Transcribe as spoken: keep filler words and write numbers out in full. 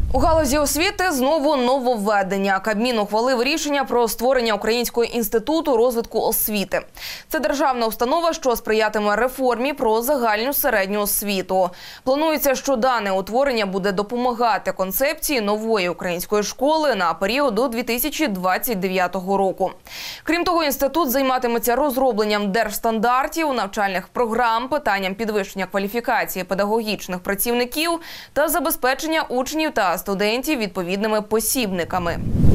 У галузі освіти знову нововведення. Кабмін ухвалив рішення про створення Українського інституту розвитку освіти. Це державна установа, що сприятиме реформі про загальну середню освіту. Планується, що дане утворення буде допомагати концепції нової української школи на період до дві тисячі двадцять дев'ятого року. Крім того, інститут займатиметься розробленням держстандартів, навчальних програм, питанням підвищення кваліфікації педагогічних працівників та забезпечення учнів та студентів відповідними посібниками.